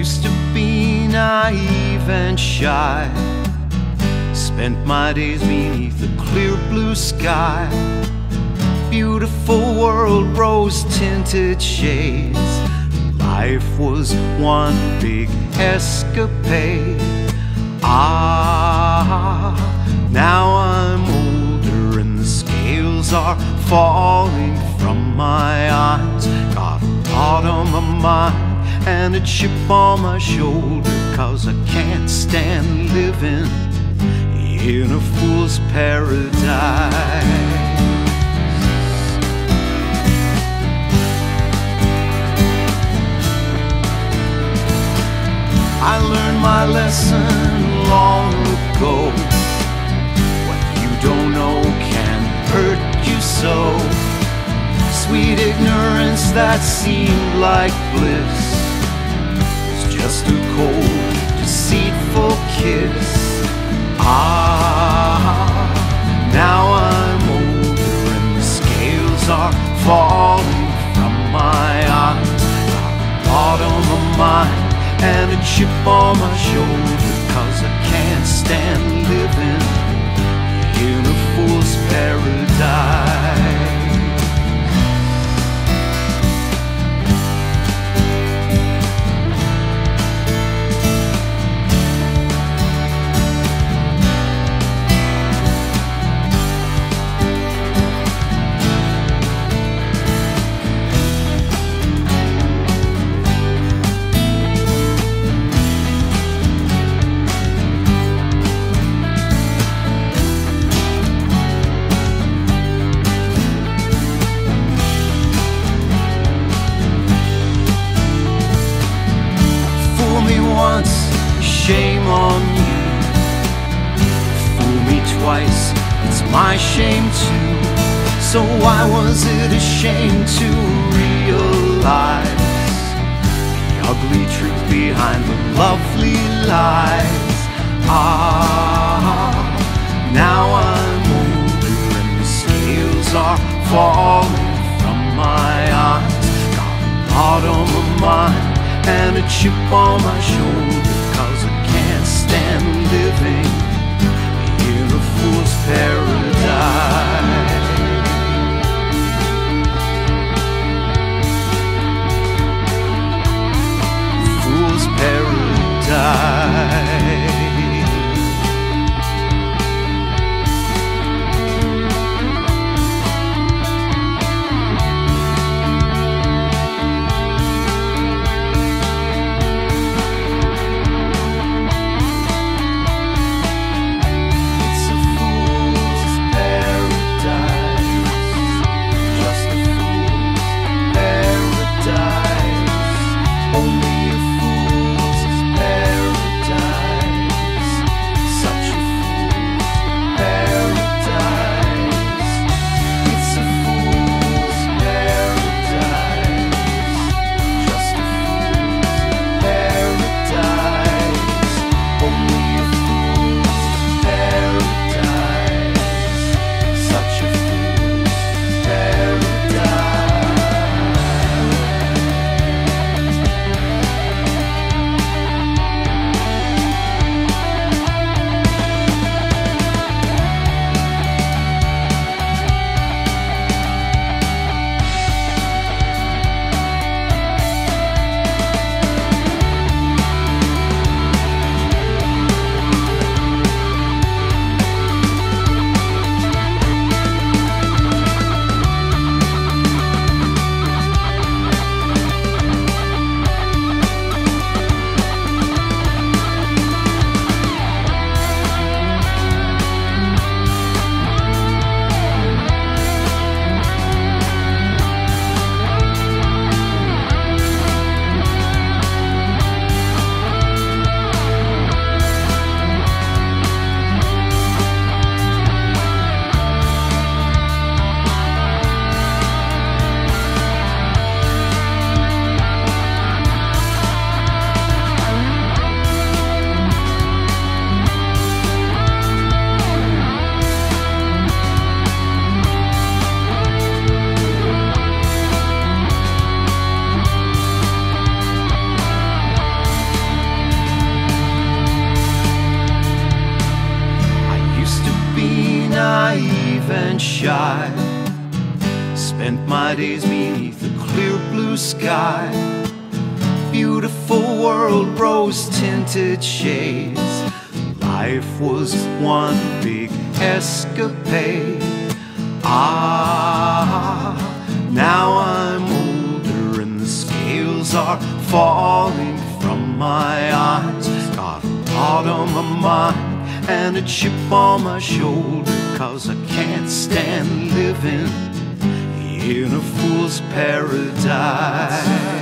used to be naive and shy. Spent my days beneath the clear blue sky. Beautiful world, rose-tinted shades. Life was one big escapade. Ah, now I'm older and the scales are falling from my eyes. Got a lot on my mind and a chip on my shoulder, 'cause I can't stand living in a fool's paradise. I learned my lesson long ago. What you don't know can hurt you so. Sweet ignorance that seemed like bliss was just a cold, deceitful kiss. Ah, now I'm older and the scales are falling from my eyes. Got a lot on my mind and a chip on my shoulder, 'cause I can't stand living in a fool's paradise. Once, shame on you. Fool me twice, it's my shame too. So why was it a shame to realize the ugly truth behind the lovely lies? Ah, now I'm older and the scales are falling from my eyes. Got a lot on my mind and a chip on my shoulder, 'cause I can't stand living in a fool's paradise. Fool's paradise. It's a fool's my days beneath a clear blue sky. Beautiful world, rose-tinted shades. Life was one big escapade. Ah, now I'm older and the scales are falling from my eyes. Got a lot on my mind and a chip on my shoulder, 'cause I can't stand living in a fool's paradise.